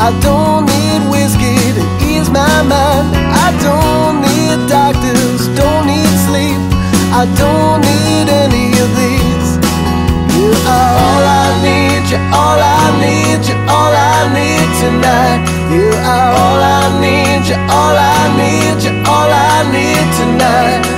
I don't need whiskey to ease my mind. I don't need doctors, don't need sleep. I don't need any of these. You are all I need, you're all I need, you're all I need tonight. You are all I need, you're all I need, you're all I need tonight.